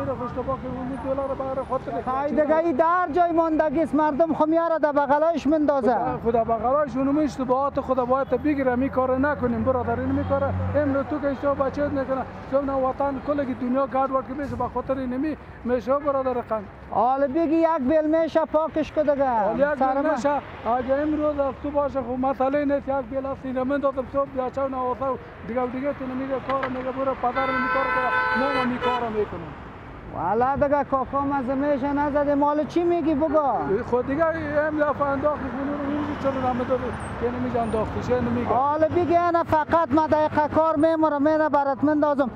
خیلی دیگه ای در جای ماندگی است مردم خم یاره در بغلایش مندازه خدا بغلایش اونم اشتباهات خدا باید بگیره می کار نکنیم برادر این می کاره امروز تو که اشتباه بچه نکنه چون وطن کلگی دنیا گرد ورد که میشه به خاطر اینمی میشه برادر رقم حالا بگی یک بیل میشه پاکش که دیگه حالا یک بیل میشه اگه امروز تو باشه خب مسئله نیست یک بیل است این من دادم صبح بیا چون آوازا دیگه دیگه تو نمیگه کار میگه برو پدر میکار کنه ما ما میکار میکنم والا دیگه کاکا مزه میشه نزده مال چی میگی بگا خود دیگه ام دفعه انداخت خونو اینجا چون رمضان که نمیشه انداختیش نمیگه حالا بگی انا فقط ما دقیقه کار میمورم میره برات مندازم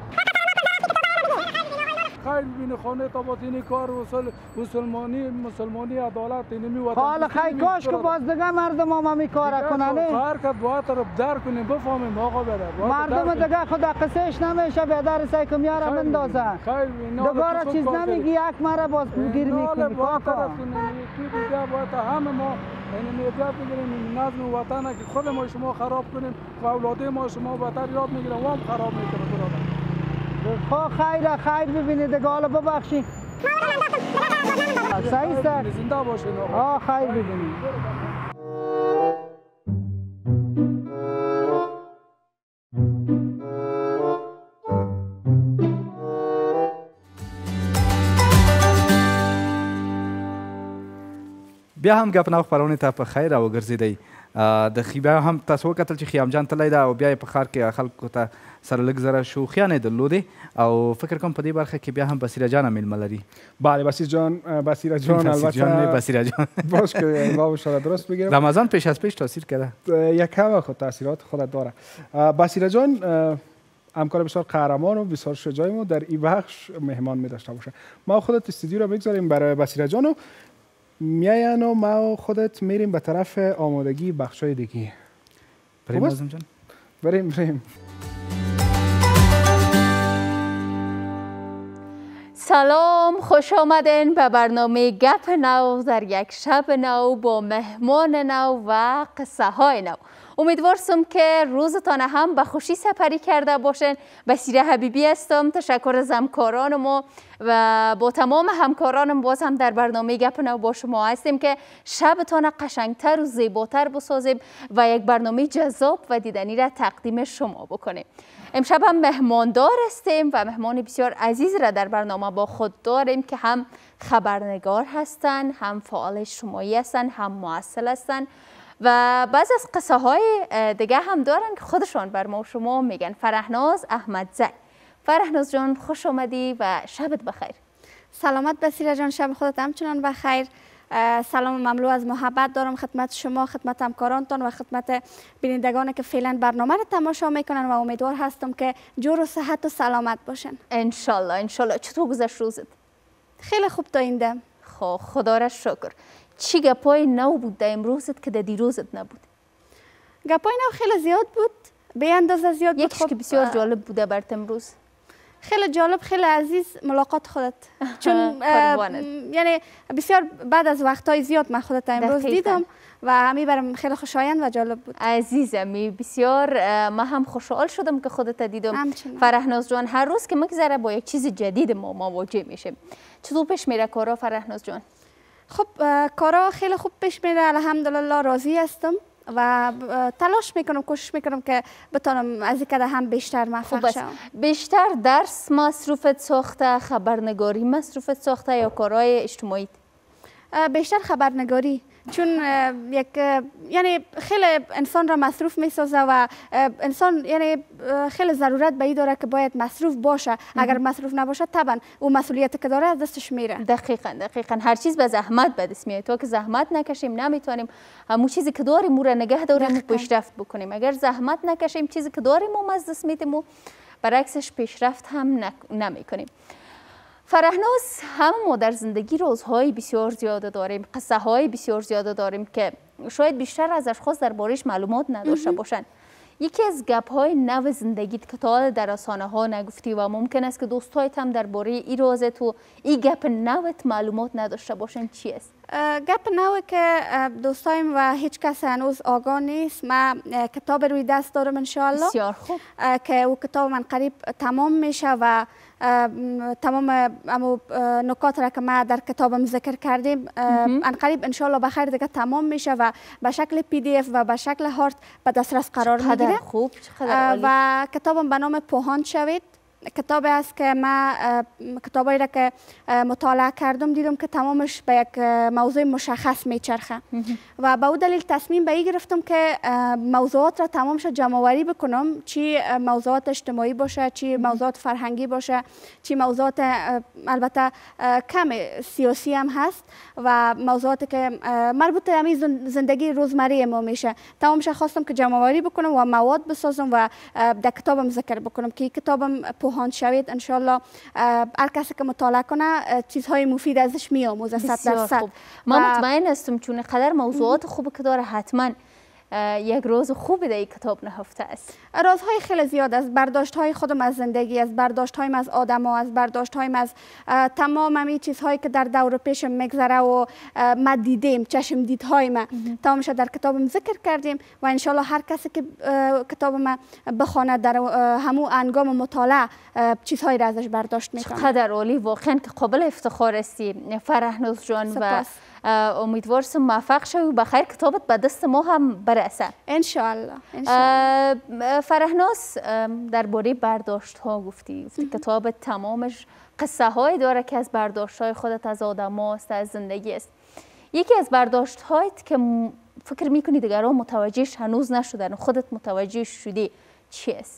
خیلی ببینه خانه تا با اینی کار وصل مسلمانی مسلمانی عدالت اینمی وطن حالا خیلی کاش که باز دیگه مردم هم می کار کنن هر کس باید طرف در کنیم بفهمیم آقا بده مردم دیگه خدا قصهش نمیشه به در سعی که میاره مندازن دوباره چیز نمیگی یک مره باز گیر میکنی کاکا تو دیگه باید همه ما اینمی یاد میگیریم نظم وطن که خود ما شما خراب کنیم و اولاده ما شما بهتر یاد میگیرن و هم خراب میکنه برادر خب خیر خیر ببینید دیگه حالا ببخشید صحیح است زنده باشین آه خیر ببینید بیا هم گپ ناو خپرونې ته په خیر راوګرځېدئ د بیا هم تاسو وکتل چې خیامجان تللی ده او بیا یې په ښار کې خلکو ته سره لږ زره شوخیانې درلودې او فکر کوم په دې برخه کې بیا هم بصیره جان هم میلمه لري بله بصیر جان بصیره جان البته بصیره جان باش که الله شاء درست بگیرم رمضان پیش از پیش تاثیر کرده یک کم خود تاثیرات خودت داره بصیره جان همکار بسیار قهرمان و بسیار شجاعی ما در این بخش مهمان می داشته باشه ما خودت استودیو رو بگذاریم برای بصیره جان و میاین و ما و خودت میریم به طرف آمادگی بخشای دیگه. بریم آزم جان؟ بریم بریم. سلام، خوش آمدین به برنامه گپ نو در یک شب نو با مهمان نو و قصه های نو. امیدوارم که روزتان هم به خوشی سپری کرده باشین. بصیره حبیبی هستم. تشکر از همکارانم و با تمام همکارانم باز هم در برنامه گپ نو با شما هستیم که شبتان قشنگتر و زیباتر بسازیم و یک برنامه جذاب و دیدنی را تقدیم شما بکنیم. امشب هم مهماندار هستیم و مهمان بسیار عزیز را در برنامه با خود داریم که هم خبرنگار هستند، هم فعال اجتماعی هستند، هم مؤثر هستند و بعض از قصه های دیگه هم دارن که خودشان بر ما و شما میگن. فرهناز احمدزی. فرهناز جان خوش آمدی و شبت بخیر. سلامت بصیره جان، شب خودت همچنان بخیر. سلام مملو از محبت دارم خدمت شما، خدمت همکارانتان و خدمت بینندگان که فعلا برنامه رو تماشا میکنن و امیدوار هستم که جور و صحت و سلامت باشن. انشالله انشالله. چطور گذشت روزت؟ خیلی خوب تا اینده. خب خدا را شکر. چی گپای نو بود در امروزت که در دیروزت نبود؟ گپای نو خیلی زیاد بود، به اندازه زیاد بود. یکیش که بسیار جالب بوده برات امروز؟ خیلی جالب، خیلی عزیز ملاقات خودت، چون یعنی بسیار بعد از وقتهای زیاد من خودت امروز دیدم و همین برام خیلی خوشایند و جالب بود. عزیزمی بسیار ما هم خوشحال شدم که خودت دیدم. همچنان. فرهناز جان هر روز که میگذره با یک چیز جدید ما مواجه میشیم. چطور پیش میره کارا فرهناز جان؟ خب کارا خیلی خوب پیش میره، الحمدلله راضی هستم و تلاش میکنم، کوشش میکنم که بتونم از این کده هم بیشتر موفق شم. بیشتر درس مصروفت ساخته، خبرنگاری مصروفت ساخته یا کارهای اجتماعی؟ بیشتر خبرنگاری، چون یک یعنی خیلی انسان را مصروف میسازه و انسان یعنی خیلی ضرورت به این داره که باید مصروف باشه. اگر مصروف نباشه طبعا او مسئولیت که داره از دستش میره. دقیقاً دقیقاً. هر چیز به زحمت به دست میاد. تا که زحمت نکشیم نمیتونیم همون چیزی که داریم او را نگه داریم و پیشرفت بکنیم. اگر زحمت نکشیم چیزی که داریم و از دست میدیم و برعکسش پیشرفت هم نمیکنیم. فرهناز هم ما در زندگی رازهای بسیار زیاده داریم، قصه های بسیار زیاده داریم که شاید بیشتر از اشخاص دربارش معلومات نداشته باشند. یکی از گپ های نو زندگیت که تا در رسانه ها نگفتی و ممکن است که دوستایت هم درباره این رازت و این گپ نوت معلومات نداشته باشند چی است؟ گپ نوی که دوستایم و هیچ کس هنوز آگاه نیست. من کتاب روی دست دارم انشاءالله. بسیار خوب. که او کتاب من قریب تمام میشه و تمام امو نکات را که ما در کتابم ذکر کردیم ان قریب انشاءالله بخیر دیگه تمام میشه و به شکل پی دی اف و به شکل هارد به دسترس قرار میگیره. خوب، چقدر عالی. و کتابم به نام پوهان شوید. کتابی است که من کتابایی را که مطالعه کردم دیدم که تمامش به یک موضوع مشخص میچرخه و به او دلیل تصمیم به این گرفتم که موضوعات را تمامش جمع آوری بکنم، چی موضوعات اجتماعی باشه، چی موضوعات فرهنگی باشه، چی موضوعات البته کم سیاسی هم هست و موضوعاتی که مربوط به همین زندگی روزمره ما میشه. تمامش خواستم که جمع آوری بکنم و مواد بسازم و در کتابم ذکر بکنم که کتابم پوهان شوید. انشالله هر کسی که مطالعه کنه چیزهای مفید ازش میآموزه صد درصد. ما مطمئن هستم چون قدر موضوعات خوبی که داره حتما یک روز خوبی در این کتاب نهفته است. رازهای خیلی زیاد از برداشت های خودم از زندگی، از برداشت هایم از آدم ها، از برداشت هایم از تمام همی چیزهایی که در دور پیشم میگذره و ما دیدیم، چشم دیدهای ما تمامش در کتابم ذکر کردیم و انشالله هر کسی که کتابم بخواند در همون انگام مطالعه چیزهایی را ازش برداشت میکنه. چقدر عالی، واقعا که قابل افتخار هستی فرهناز جان و امیدوارم موفق شوی و بخیر کتابت به دست ما هم برسه انشالله. فرهناز درباره برداشت ها گفتی گفتی کتاب تمامش قصه های داره که از برداشت های خودت از آدم هاست، از زندگی است. یکی از برداشت هایت که فکر میکنی دیگران متوجهش هنوز نشدن خودت متوجه شدی چی است؟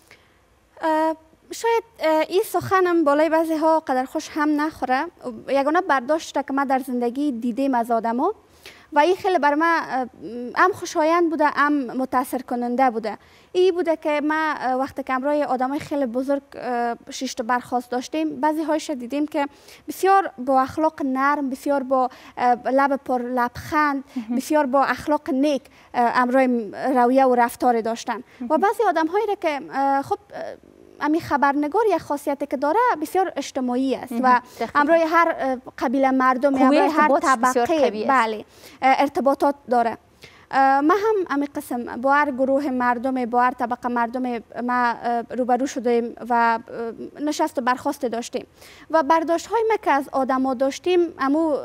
شاید این سخنم بالای بعضی ها قدر خوش هم نخوره. یگانه برداشت که من در زندگی دیدیم از آدم ها و این خیلی بر من هم خوشایند بوده هم متاثر کننده بوده. این بوده که ما وقتی که همراه آدمای خیلی بزرگ شش تا برخاست داشتیم، بعضی هایش دیدیم که بسیار با اخلاق نرم، بسیار با لب پر لبخند، بسیار با اخلاق نیک همراه رویه و رفتار داشتن. و بعضی آدم هایی که خب امی خبرنگار یک خاصیتی که داره بسیار اجتماعی است و همراه هر قبیله مردم، همراه هر طبقه بله ارتباطات داره. ما هم امی قسم با هر گروه مردم، با هر طبقه مردم ما روبرو شدیم و نشست و برخاست داشتیم و برداشت های ما که از آدما داشتیم، امو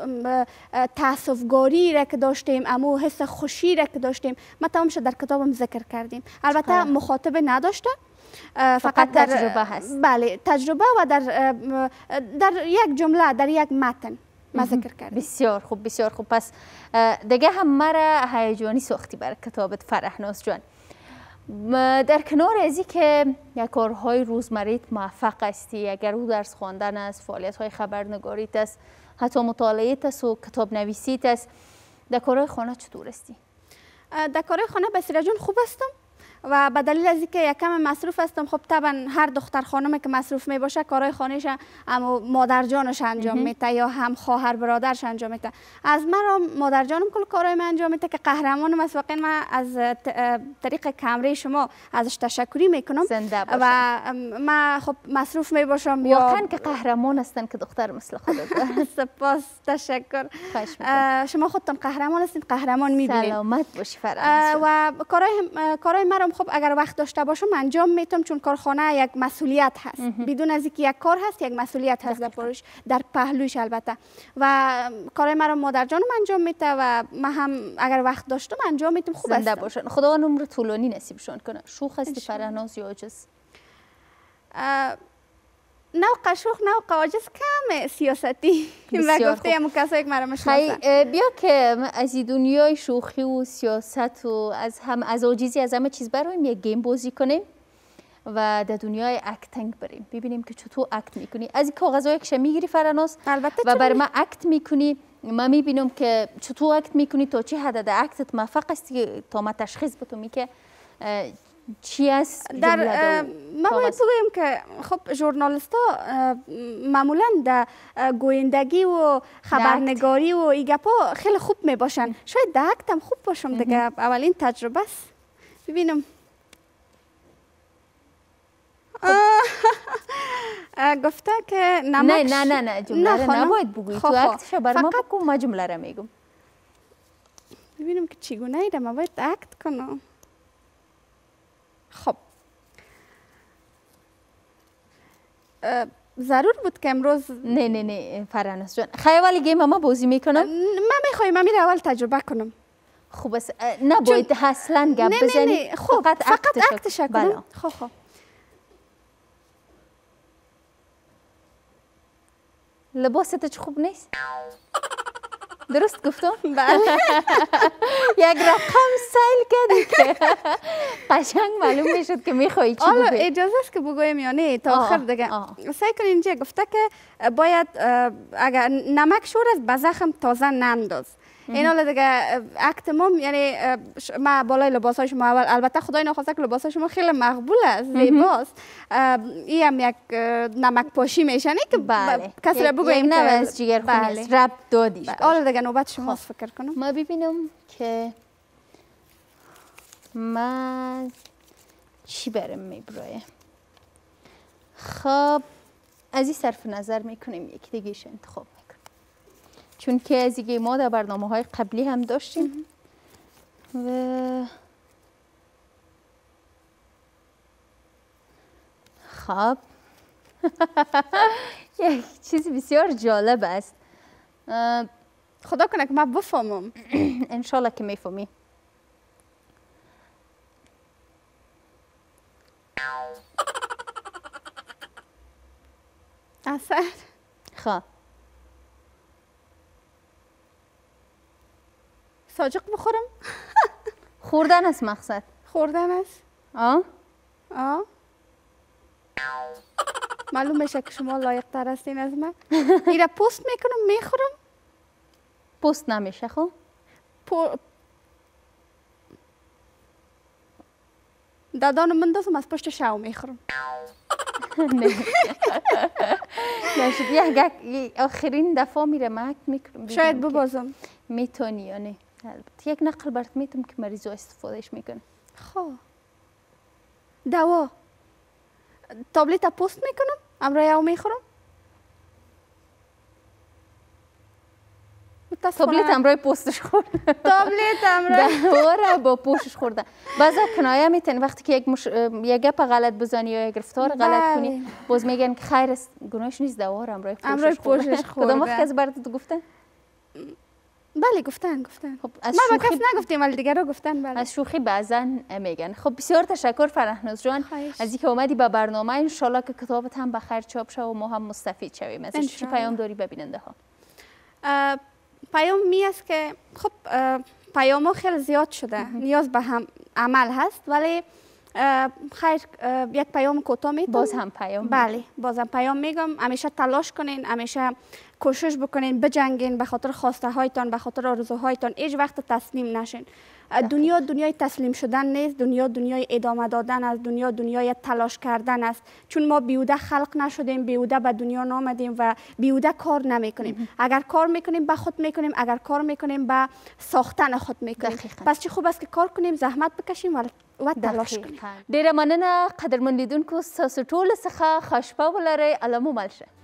تاسفگاری را که داشتیم، امو حس خوشی را که داشتیم، ما تمامش در کتابم ذکر کردیم. البته مخاطب نداشته، فقط, فقط در تجربه هست. بله تجربه و در در یک جمله، در یک متن ما ذکر کردیم. بسیار خوب، بسیار خوب. پس دیگه هم مرا هیجانی ساختی برای کتابت فرحناز جان. در کنار ازی که یک کارهای روزمریت موفق هستی، اگر او درس خواندن است، فعالیت های خبرنگاریت است، حتی مطالعیت است و کتاب نویسیت است، در کارهای خانه چطور هستی؟ در کارهای خانه بسیار جان خوب هستم و به دلیل از اینکه یکم مصروف هستم، خب طبعا هر دختر خانمی که مصروف می باشه کارهای خانه‌ش اما مادر جانش انجام میده یا هم خواهر برادرش انجام میده. از من مادر جانم کل کارهای من انجام میده که قهرمانم است. واقعا من از طریق کامره شما ازش تشکری میکنم و من خب مصروف می باشم. واقعا که قهرمان هستن که دختر مثل خودت. سپاس، تشکر. شما خودتون قهرمان هستید، قهرمان میبینید. سلامت باشی فرانس. و کارهای کارهای من خب اگر وقت داشته باشم انجام میتونم، چون کارخانه یک مسئولیت هست. بدون از اینکه یک کار هست، یک مسئولیت هست در پروش، در پهلوش البته. و کارهای من مادر جانم انجام میده و من هم اگر وقت داشتم انجام میتونم. خوب است باشن. خدا عمر طولانی نصیبشون کنه. شوخ هستی فرهناز یا عاجز؟ نه قشوخ نه قواجز کم سیاستی. و گفته هم کسایی که مرا میشناسن. بیا که از این دنیای شوخی و سیاست و از هم از عاجزی از همه چیز برایم یک گیم بازی کنیم و در دنیای اکتینگ بریم، ببینیم که چطور اکت میکنی. از این کاغذایی که میگیری فراناز و برای من اکت میکنی، من میبینم که چطور اکت میکنی، تا چه حد در اکتت موفق هستی تا ما تشخیص بدم که چی است در ما باید بگویم که خب ژورنالیست ها معمولا در گویندگی و خبرنگاری و این گپا خیلی خوب می باشن. شاید در اکت هم خوب باشم دیگه. اولین تجربه است. ببینم گفته که نمک نه نه نه نه جمله را نباید بگویی. تو اکتش برای ما بگو، ما جمله را میگم. ببینم که چگونه ایده ما باید اکت کنم. خب ضرور بود که امروز نه نه نه فرانس جان، خیلی گیم ما بازی میکنم. من میخوایم من میره اول تجربه کنم. خوب است، نباید اصلا گپ بزنی. خب فقط, فقط اکتش کنم. خب خب لباست خوب نیست؟ درست گفتم؟ بله. یک رقم سیل کردی که قشنگ معلوم میشد که میخوایی چی بگویی. حالا اجازه است که بگویم یا نه تا آخر دیگه. سعی کن اینجا گفته که باید اگر نمک شور است به زخم تازه ننداز. این حالا دیگه اکت ما، یعنی ما بالای لباس های شما اول البته خدای نخواسته که لباس های شما خیلی مقبول است، زیباست. این هم یک نمک پاشی میشنه که بله. کسی را بگویم که از جگر خونی است، رب دادیش. حالا دیگه نوبت شما فکر کنم. ما ببینم که ما چی برم میبرای. خب از این صرف نظر میکنیم یکی دیگهش انتخاب میکنیم، چون که از دیگه ما در برنامه های قبلی هم داشتیم و خب یک چیز بسیار جالب است. خدا کنه که من بفهمم. انشالله که میفهمی. اثر خب ساجق بخورم؟ خوردن است مقصد. خوردن است؟ آه؟ آه؟ معلوم میشه که شما لایق تر هستین از من. ایره پست میکنم میخورم؟ پست نمیشه خب؟ پو... دادانو مندازم از پشت شو میخورم. نه یک آخرین دفعه میره مک میکنم. شاید ببازم. میتونی یا نه؟ البته یک نقل برات میتونم که مریض استفادهش میکنه. خب دوا تابلت پست میکنم امرای او میخورم. تابلت امرای پوستش خورد. تابلت امرای دوا با پوستش خورده. بعضا کنایه میتونی وقتی که یک مش... یک گپ غلط بزنی یا یک رفتار غلط کنی باز میگن که خیر است گناهش نیست دوا امرای پوستش خورده. کدام وقت کسی برات گفته؟ بله گفتن گفتن. خب از ما با کس نگفتیم ولی دیگه رو گفتن. بله از شوخی بعضا میگن. خب بسیار تشکر فرهناز جان از اینکه اومدی به برنامه. ان شاءالله که کتابت هم بخیر چاپ شه و ما هم مستفید شویم. ازش چی پیام داری به بیننده ها؟ پیام می است که خب پیام ها خیلی زیاد شده. نیاز به هم عمل هست ولی خیر یک پیام کوتاه میتونم. باز هم پیام. بله باز هم پیام میگم همیشه تلاش کنین، همیشه کوشش بکنین، بجنگین به خاطر خواسته هایتان، به خاطر آرزوهایتان. هیچ وقت تسلیم نشین. دنیا دنیای تسلیم شدن نیست، دنیا دنیای ادامه دادن است، دنیا دنیای تلاش کردن است. چون ما بیهوده خلق نشدیم، بیهوده به دنیا نآمدیم و بیهوده کار نمیکنیم. اگر کار میکنیم به خود میکنیم، اگر کار میکنیم به ساختن خود میکنیم. پس چه خوب است که کار کنیم، زحمت بکشیم و و تلاش کنیم. ډیره مننه قدرمن لیدونکو، ستاسو ټولو څخه ښه شپه ولرئ. الله مو مل شه.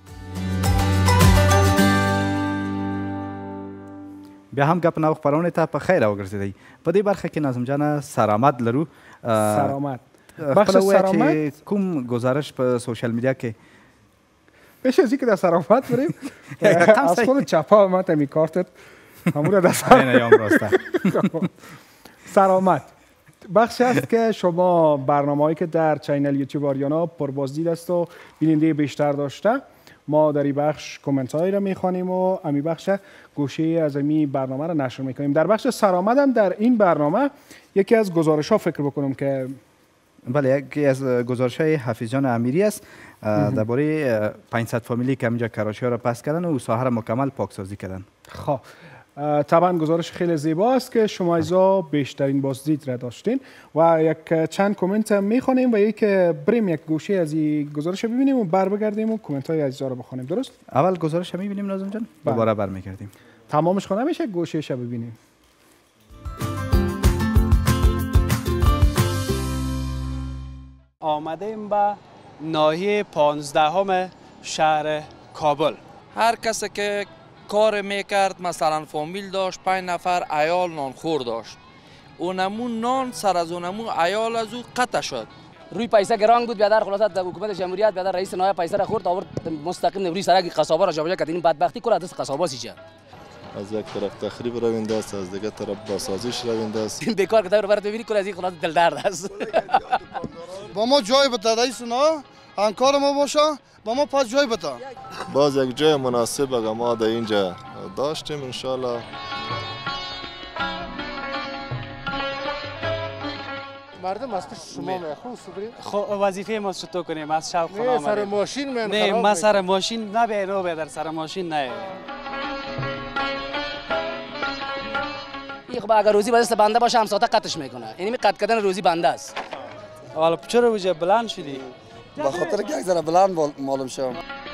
بیا هم گپ نو خپرونې ته په خیر راوګرځېدئ. په دې برخه کې ناظم جانه سرآمد لرو. سرآمد بخش سرآمد کوم گزارش په سوشال میدیا کې پیش از اینکه در سرآمد بریم از خود چپا ما تمی کارتت همون در سرآمد. سرآمد بخشی است که شما برنامه‌هایی که در چینل یوتیوب آریانا پربازدید است و بیننده بیشتر داشته، ما در این بخش کامنت هایی را میخوانیم و امی بخش گوشه از این برنامه را نشر میکنیم. در بخش سرآمد هم در این برنامه یکی از گزارش ها فکر بکنم که بله یکی از گزارش های حفیظ جان امیری است درباره پانصد فامیلی که اینجا کراشی ها را پس کردن و ساحه را مکمل پاکسازی کردن. خب طبعا گزارش خیلی زیبا است که شما ایزا بیشترین بازدید را داشتین و یک چند کامنت هم میخوانیم و یک بریم یک گوشه از این گزارش ببینیم و بر بگردیم و کامنت های عزیزا رو بخونیم. درست؟ اول گزارش هم میبینیم ناظم جان؟ دوباره بر میگردیم. تمامش خونه میشه گوشهش ببینیم. آمدیم به ناحیه پانزدهم شهر کابل. هر کسی که کار میکرد مثلا فامیل داشت، پنج نفر عیال نانخور داشت، اونمون نان سر از اونمون عیال از او قطع شد. روی پیسه گران بود، بیادر خلاصت حکومت جمهوریت بیادر رئیس نایب پیسه را خورد آورد مستقیم روی سرک قصابا را جابجا کرد. این بدبختی کل از قصابا سیجه. از یک طرف تخریب روینده است، از دیگه طرف بازسازیش روینده است. این بیکار که رو برات ببینی کل از این خلاص دل درد است. با ما جای بده رئیس نا، همکار ما باشه، با ما پاس جای بده. باز یک جای مناسب اگه ما در اینجا داشتیم ان شاء الله. مردم از پیش شما میخوان صبری. خب وظیفه ما چطور کنیم؟ از شوق خونه آمدیم. سر ماشین من نه ما سر ماشین نه به نو در سر ماشین نه. این خب اگر روزی باید بنده باشه هم ساعت قطعش میکنه. یعنی قطع کردن روزی بنده است. حالا چرا وجه بلند شدی؟ به خاطر که یک ذره بلند معلوم شدم.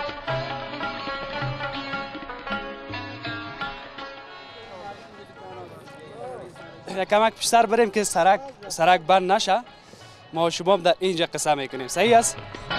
کمک پیشتر بریم که سرک سرک بند نشه. ما شما در اینجا قصه میکنیم. صحیح است؟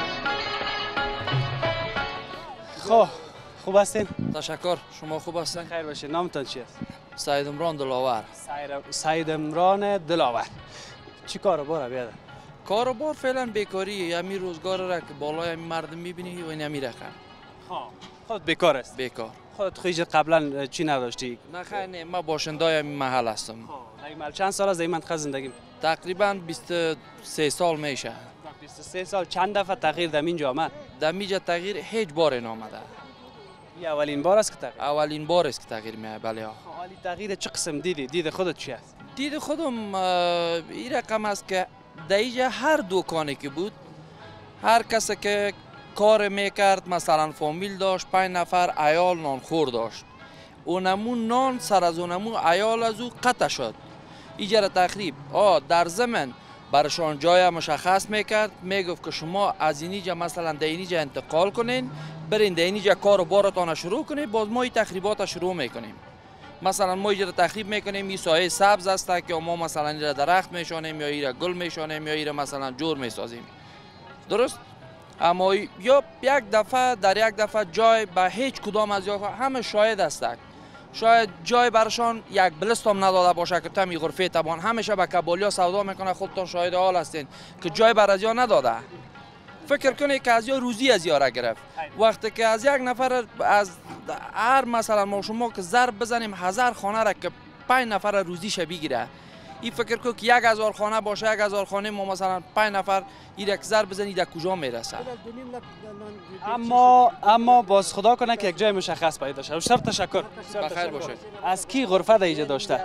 خب خوب هستین؟ تشکر. شما خوب هستین؟ خیر باشین. نامتان چی است؟ سید امران دلاور. سید امران دلاور. چی کاروباره بیاد؟ کاروبار فعلا بیکاری، همین روزگار را که بالای همین مردم میبینی و این همین رقم. ها خود بیکار است؟ بیکار. خودت خیلی قبلا چی نداشتی؟ نه خیر نه، ما باشنده همین محل هستم. این محل چند سال از این منطقه زندگی؟ تقریبا بیست و سه سال میشه. بیست و سه سال. چند دفعه تغییر در اینجا آمد؟ در اینجا تغییر هیچ بار نامده. این اولین بار است که تغییر؟ اولین بار است که تغییر میاد. بله. حالی تغییر چه قسم دیدی؟ دید خودت چی است؟ دید خودم این رقم است که در اینجا هر دکانی که بود، هر کسی که کار میکرد مثلا فامیل داشت، پنج نفر عیال نانخور داشت، اونمون نان سر از اونمون عیال از او قطع شد. ایجار تخریب آه در زمن برشان جای مشخص میکرد، میگفت که شما از اینجا مثلا در اینجا انتقال کنین، برین در اینجا کار و بارتان شروع کنین، باز ما این تخریبات شروع میکنیم. مثلا ما اینجا تخریب میکنیم، این سایه سبز است که ما مثلا اینجا درخت میشانیم یا ایره گل میشانیم یا ایره مثلا جور میسازیم. درست؟ اما یا یک دفعه در یک دفعه جای به هیچ کدام از یا همه شاهد هستند. شاید جای برشان یک بلست هم نداده باشه که تمی غرفه تبان همیشه به کابلیا سودا میکنه، خودتان شاهد حال هستین که جای بر از یا نداده. فکر کنید که از یا روزی از یا را گرفت. وقتی که از یک نفر از هر مثلا ما شما که ضرب بزنیم هزار خانه را که پنج نفر روزیش بگیره، این فکر کنید که یک هزار خانه باشه، یک هزار خانه ما مثلا پنج نفر این یک ضرب بزنید در کجا میرسه؟ اما اما باز خدا کنه که یک جای مشخص پیدا شه. شب تشکر. بخیر باشه. از کی غرفه در اینجا داشته؟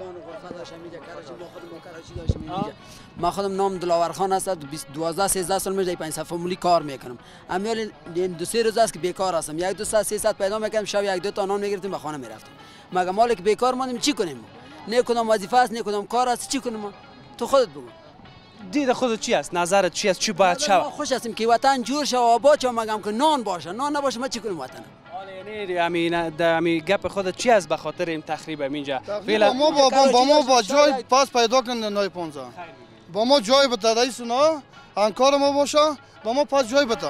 ما خودم نام دلاور خان است، دوازده سیزده سال میشه پنج صفحه مولی کار میکنم. امیال دو سه روز است که بیکار هستم. یک دو ساعت سه ساعت پیدا میکنم، شب یک دو تا نان میگرفتیم به خانه میرفتیم. مگه مالک بیکار ماندیم چی کنیم؟ نه کدام وظیفه است، نه کدام کار است، چی کنیم؟ تو خودت بگو. دید خودت چی است؟ نظرت چی است؟ چی باید شود؟ خوش هستیم که وطن جور شه و آباد شه، مگم که نان باشه، نان نباشه ما چی کنیم وطن؟ یعنی همین همین گپ خودت چی است به خاطر این تخریب اینجا؟ با ما با با ما با جای پاس پیدا کنن نای پانزده. با ما جای بده رئیس نا، انکار ما باشه، با ما پاس جای بده.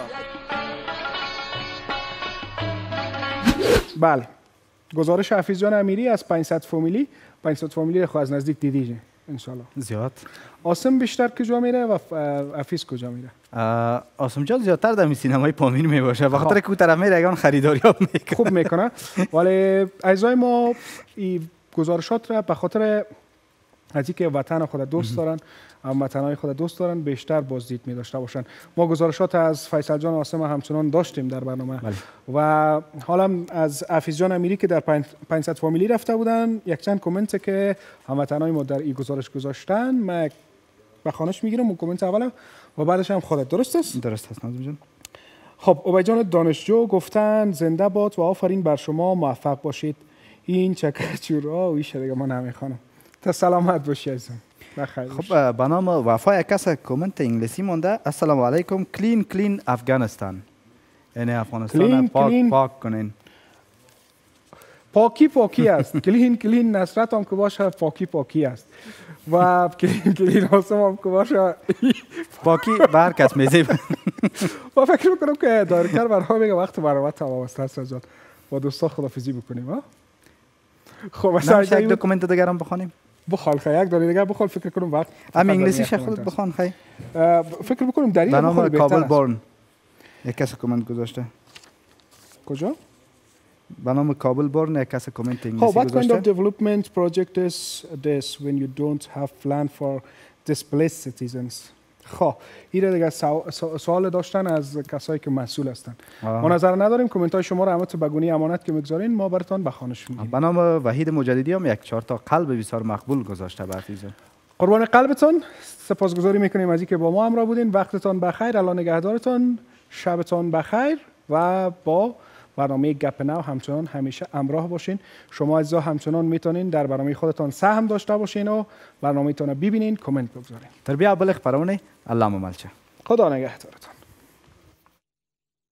بله. گزارش حفیظ جان امیری از پانصد فامیلی، پانصد فامیلی خو از نزدیک دیدی ان شاء الله. زیاد. آسم بیشتر کجا میره و حفیظ کجا میره؟ آسم جان زیادتر در سینمای پامیر می باشه، به خاطر که طرف میره اگان خریداری ها میکنه. خوب میکنه. ولی اعضای ما این گزارشات را به خاطر از اینکه وطن خود دوست دارن، هموطنهای خود دوست دارن، بیشتر بازدید می داشته باشن. ما گزارشات از فیصل جان آسم همچنان داشتیم در برنامه بله. و حالا از حفیظ جان امیری که در پانصد فامیلی رفته بودن یک چند کامنت که هموطنهای ما در این گزارش گذاشتن ما به خانش میگیرم اون کامنت اول و بعدش هم خودت. درست است؟ درست است ناظم جان. خب عبی جان دانشجو گفتن زنده باد و آفرین بر شما، موفق باشید. این چکرچورا و ایش دیگه ما نمیخوانم. تا سلامت باشی عزیزم. خب به نام وفا یک کس کامنت انگلیسی مونده. السلام علیکم. کلین کلین افغانستان، یعنی افغانستان پاک کلین. پاک کنین. پاکی پاکی است. کلین کلین نصرت هم که باشه پاکی پاکی است و کلین کلین آسم هم که باشه پاکی به هر کس میزه. و فکر میکنم که دایرکتر برها میگه وقت برنامه تمام است. حسن جان با دوستا خدافظی بکنیم. ها خب مثلا یک دو کامنت دیگه هم بخونیم. بخوال خیلی یک دونه دیگه بخوال فکر کنم وقت ام انگلیسیش خودت بخوان خیلی فکر بکنم در این برنامه کابل بورن یک کس کامنت گذاشته. کجا؟ برنامه کابل بورن یک کس کامنت انگلیسی گذاشته. What kind گذاشته. of development project is this when you don't have plan for displaced citizens؟ خب این دیگه سوال داشتن از کسایی که مسئول هستن. ما نظر نداریم، کامنت های شما رو همت بگونی امانت که میگذارین ما براتون بخوانش میگیم. به نام وحید مجددی هم یک چهار تا قلب بسیار مقبول گذاشته به حفیظ. قربان قلبتون سپاسگزاری میکنیم از اینکه با ما همراه بودین. وقتتون بخیر، الله نگهدارتون، شبتون بخیر و با برنامه گپ ناو همچنان همیشه همراه باشین. شما عزیزا همچنان میتونین در برنامه خودتان سهم داشته باشین و برنامه‌تون رو ببینین، کامنت بگذارین. تربیت بلخ پرونه الله مملچه. خدا نگهدارتون.